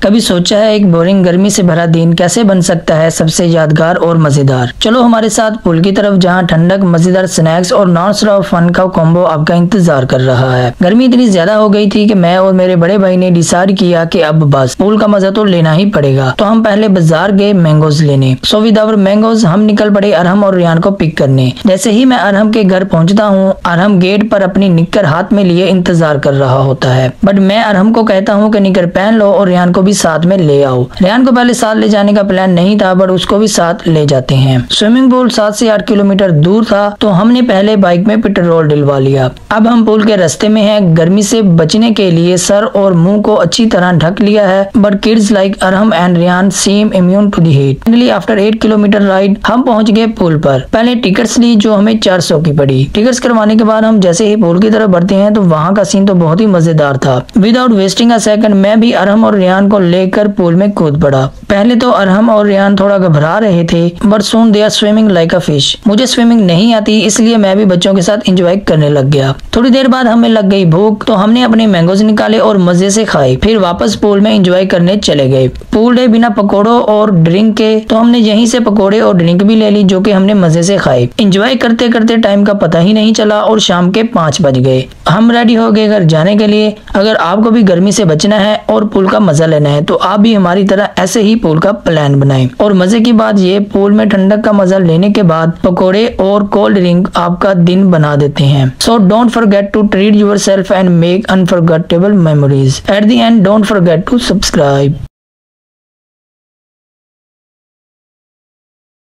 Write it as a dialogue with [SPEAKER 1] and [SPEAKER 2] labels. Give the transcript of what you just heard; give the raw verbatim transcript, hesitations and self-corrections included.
[SPEAKER 1] कभी सोचा है एक बोरिंग गर्मी से भरा दिन कैसे बन सकता है सबसे यादगार और मजेदार? चलो हमारे साथ पूल की तरफ, जहां ठंडक, मजेदार स्नैक्स और नॉन स्टॉप फन का कॉम्बो आपका इंतजार कर रहा है। गर्मी इतनी ज्यादा हो गई थी कि मैं और मेरे बड़े भाई ने डिसाइड किया कि अब बस पूल का मजा तो लेना ही पड़ेगा। तो हम पहले बाजार गए मैंगोज लेने। सो विद आवर मैंगोज हम निकल पड़े अरहम और रियान को पिक करने। जैसे ही मैं अरहम के घर पहुंचता हूँ, अरहम गेट पर अपनी निक्कर हाथ में लिए इंतजार कर रहा होता है, बट मैं अरहम को कहता हूँ कि निक्कर पहन लो और रियान को भी साथ में ले आओ। रियान को पहले साथ ले जाने का प्लान नहीं था, बट उसको भी साथ ले जाते हैं। स्विमिंग पूल सात से आठ किलोमीटर दूर था, तो हमने पहले बाइक में पेट्रोल डलवा लिया। अब हम पूल के रास्ते में हैं। गर्मी से बचने के लिए सर और मुंह को अच्छी तरह ढक लिया है, but kids like Arham and Riyan seem immune to the heat. Finally after eight kilometre ride हम पहुंच गए पूल पर। पहले टिकट्स ली जो हमें चार सौ की पड़ी। टिकट्स करवाने के बाद हम जैसे ही पूल की तरफ बढ़ते हैं तो वहाँ का सीन तो बहुत ही मजेदार था। विदाउट वेस्टिंग अ सेकंड मैं भी अरहम और रियान को लेकर पूल में कूद पड़ा। पहले तो अरहम और रियान थोड़ा घबरा रहे थे, but soon they are swimming like a fish. मुझे स्विमिंग नहीं आती, इसलिए मैं भी बच्चों के साथ एंजॉय करने लग गया। थोड़ी देर बाद हमें लग गई भूख, तो हमने अपने मैंगोज निकाले और मजे से खाए। फिर वापस पूल में एंजॉय करने चले गए। पूल डे बिना पकौड़ों और ड्रिंक के, तो हमने यहीं से पकौड़े और ड्रिंक भी ले ली, जो कि हमने मजे से खाए। एंजॉय करते करते टाइम का पता ही नहीं चला और शाम के पाँच बज गए। हम रेडी हो गए घर जाने के लिए। अगर आपको भी गर्मी से बचना है और पूल का मजा लेना है, तो आप भी हमारी तरह ऐसे ही पूल का प्लान बनाएं। और मजे की बात ये, पूल में ठंडक का मजा लेने के बाद पकोड़े और कोल्ड ड्रिंक आपका दिन बना देते हैं। So don't forget to treat yourself and make unforgettable memories. At the end don't forget to subscribe.